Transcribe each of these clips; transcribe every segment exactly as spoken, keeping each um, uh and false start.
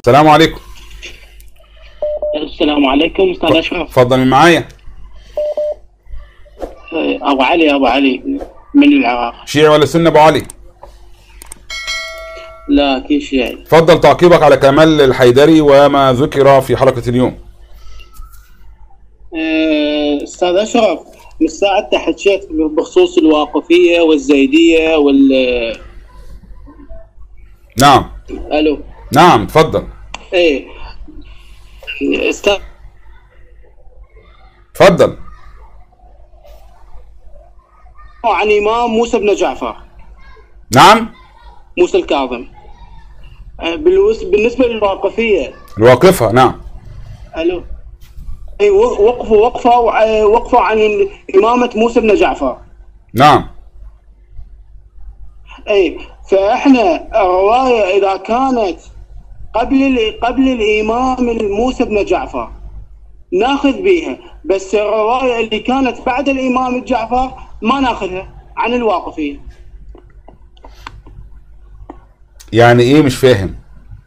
السلام عليكم. السلام عليكم استاذ اشرف. اتفضل من معايا. ابو علي ابو علي من العراق. شيعي ولا سني ابو علي؟ لا اكيد شيعي. اتفضل تعقيبك على كمال الحيدري وما ذكر في حلقة اليوم. استاذ اشرف، من ساعة انت حكيت بخصوص الواقفية والزيدية وال نعم. الو. نعم اتفضل. ايه استاذ اتفضل. عن امام موسى بن جعفر. نعم. موسى الكاظم. بالنسبة للواقفية. الواقفة نعم. الو. اي وقفوا وقفة وقفوا عن إمامة موسى بن جعفر. نعم. اي فاحنا الرواية اذا كانت قبل قبل الامام موسى بن جعفر ناخذ بها، بس الرواية اللي كانت بعد الامام جعفر ما ناخذها عن الواقفية. يعني ايه مش فاهم؟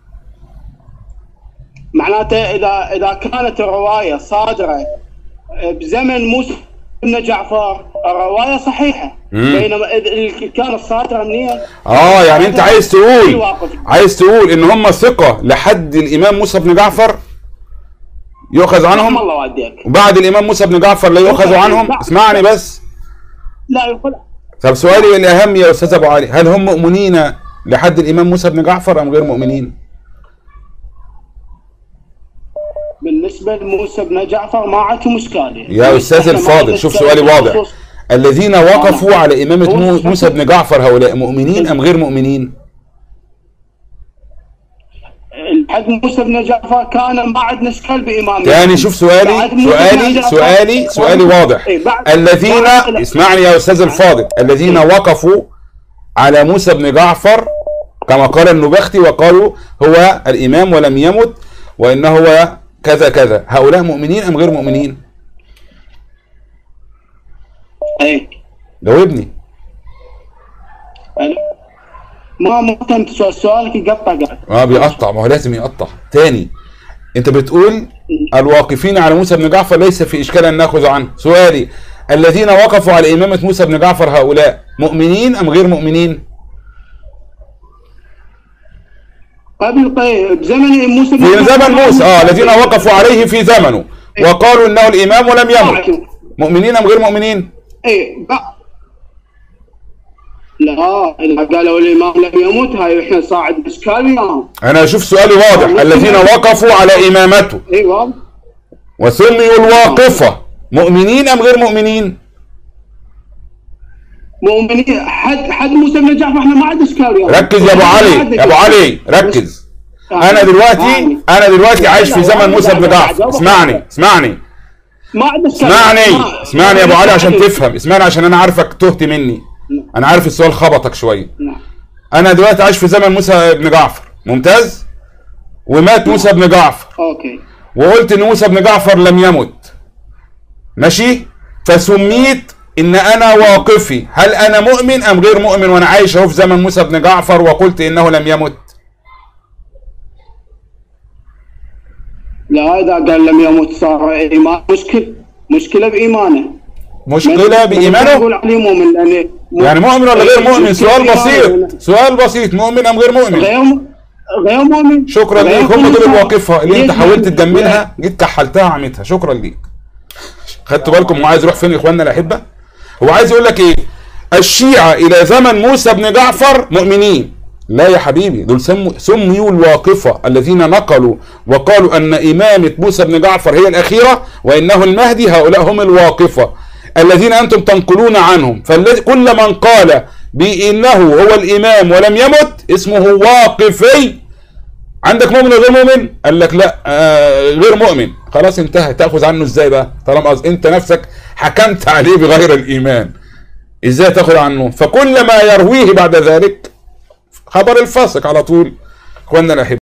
معناته اذا اذا كانت الرواية صادرة بزمن موسى بن جعفر الرواية صحيحة، بينما إذا كانت صادرة منين؟ اه يعني انت عايز تقول عايز تقول ان هم ثقة لحد الامام موسى بن جعفر يؤخذ عنهم، الله وديك، وبعد الامام موسى بن جعفر لا يؤخذ عنهم. اسمعني بس. لا يقول. طب سؤالي الاهم يا استاذ ابو علي، هل هم مؤمنين لحد الامام موسى بن جعفر ام غير مؤمنين؟ بالنسبة لموسى بن جعفر ما عندهم اشكال. يا استاذ الفاضل شوف سؤالي واضح. الذين وقفوا على امامة موسى بن جعفر هؤلاء مؤمنين ام غير مؤمنين؟ لحد موسى بن جعفر كان ما عندنا اشكال بامامته. تاني شوف سؤالي سؤالي سؤالي سؤالي واضح. الذين اسمعني يا استاذ الفاضل، الذين وقفوا على موسى بن جعفر كما قال النبختي وقالوا هو الامام ولم يمت وانه هو كذا كذا، هؤلاء مؤمنين ام غير مؤمنين؟ ايه جاوبني. ما ما فهمت سؤالك، يقطع قاعد. اه بيقطع، ما هو لازم يقطع. تاني انت بتقول الواقفين على موسى بن جعفر ليس في اشكال ان ناخذ عنه. سؤالي الذين وقفوا على امامة موسى بن جعفر هؤلاء مؤمنين ام غير مؤمنين؟ قبل طيب بزمن موسى في زمن موسى اه الذين وقفوا عليه في زمنه وقالوا انه الامام ولم يمت، مؤمنين ام غير مؤمنين؟ ايه لا اذا قالوا الامام لم يمت هاي احنا صاعد اشكال وياهم. انا اشوف سؤالي واضح. الذين وقفوا على امامته اي واضح وسميوا الواقفة مؤمنين ام غير مؤمنين؟ مؤمنين. حد حد موسى بن جعفر احنا ما عندنا اشكال وياهم. ركز يا ابو علي يا ابو علي ركز. انا دلوقتي انا دلوقتي عايش في زمن موسى بن جعفر. اسمعني اسمعني ما عندنا اشكال. اسمعني اسمعني يا ابو علي عشان تفهم. اسمعني عشان انا عارفك تهت مني. انا عارف السؤال خبطك شويه. انا دلوقتي عايش في زمن موسى بن جعفر. ممتاز. ومات موسى بن جعفر. اوكي. وقلت ان موسى بن جعفر لم يمت. ماشي؟ فسميت ان انا واقفي. هل انا مؤمن ام غير مؤمن وانا عايش اهو في زمن موسى بن جعفر وقلت انه لم يمت؟ لا اذا قال لم يمت صار ايمان مشكله مشكله بايمانه. مشكله بايمانه؟ يعني, يعني مؤمن ولا غير مؤمن؟ سؤال بسيط سؤال بسيط. مؤمن ام غير مؤمن؟ غير غير مؤمن. شكرا ليك. هم دول الواقفه اللي انت حاولت تجملها جيت كحلتها عمتها. شكرا ليك. خدتوا بالكم هو عايز يروح فين يا اخواننا الاحبه؟ هو عايز يقول لك ايه؟ الشيعه الى زمن موسى بن جعفر مؤمنين. لا يا حبيبي، دول سموا سميوا الواقفه الذين نقلوا وقالوا ان امامه موسى بن جعفر هي الاخيره وانه المهدي. هؤلاء هم الواقفه الذين انتم تنقلون عنهم. فالذي كل من قال بانه هو الامام ولم يمت اسمه واقفي. عندك مؤمن وغير مؤمن؟ قال لك لا آه غير مؤمن. خلاص انتهى. تاخذ عنه ازاي بقى طالما انت نفسك حكمت عليه بغير الايمان؟ ازاي تاخذ عنه؟ فكل ما يرويه بعد ذلك خبر الفاسق على طول. اخواننا الاحبه.